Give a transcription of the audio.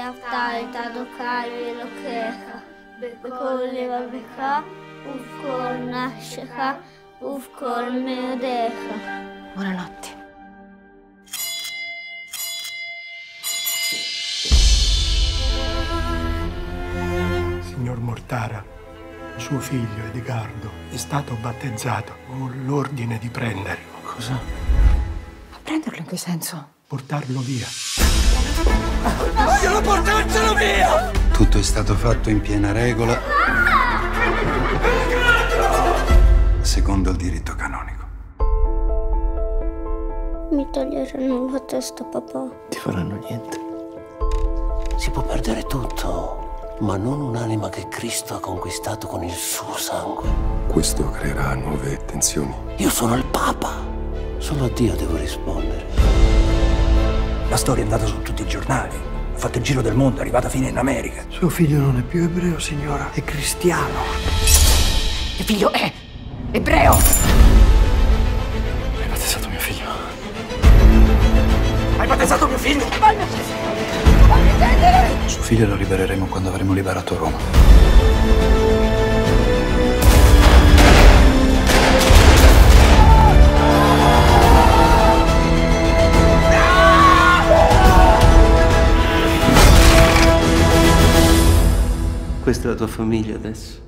Aftalta dokali lokeha, bekoli vabeka, ufkol nasheha, ufkol meodeha. Buonanotte. Signor Mortara, suo figlio Edgardo è stato battezzato. Ho l'ordine di prenderlo. Cosa? Ma prenderlo in che senso? Portarlo via. Vogliono portarcelo via! Tutto è stato fatto in piena regola, secondo il diritto canonico. Mi toglieranno la testa, papà. Ti faranno niente. Si può perdere tutto, ma non un'anima che Cristo ha conquistato con il suo sangue. Questo creerà nuove tensioni. Io sono il Papa. Solo a Dio devo rispondere. La storia è andata su tutti i giornali, ha fatto il giro del mondo, è arrivata fino in America. Suo figlio non è più ebreo, signora, è cristiano. Mio figlio è ebreo! Hai battezzato mio figlio. Hai battezzato mio figlio? Suo figlio lo libereremo quando avremo liberato Roma. Questa è la tua famiglia adesso.